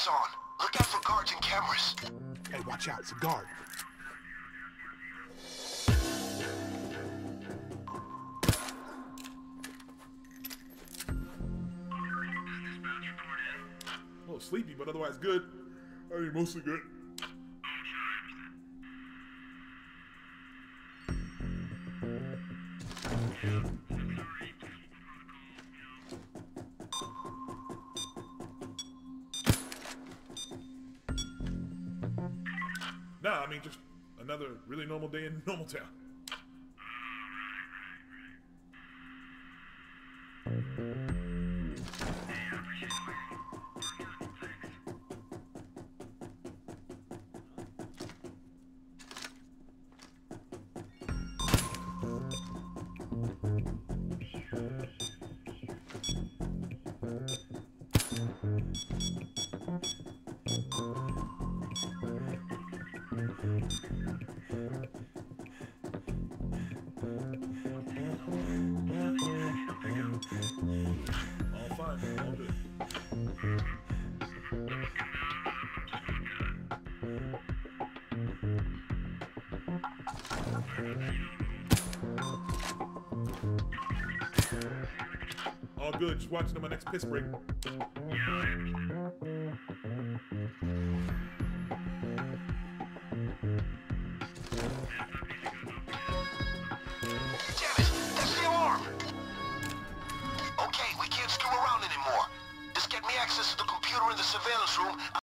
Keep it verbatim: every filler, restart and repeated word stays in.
lights on. Look out for guards and cameras. Hey, watch out, it's a guard. A little sleepy, but otherwise good. I mean, mostly good. Nah, I mean, just another really normal day in normal town. All fine, all good. All good, just watching my next piss break. Damn it, that's the alarm! Okay, we can't screw around anymore. Just get me access to the computer in the surveillance room.